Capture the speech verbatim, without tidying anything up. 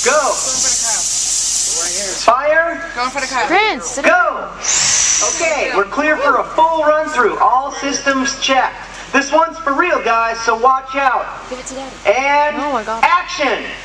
Go. Fire. Going for the car. Prince, Go. Okay, we're clear for a full run through. All systems checked. This one's for real, guys, so watch out. give it to Daddy. And Oh my God. action.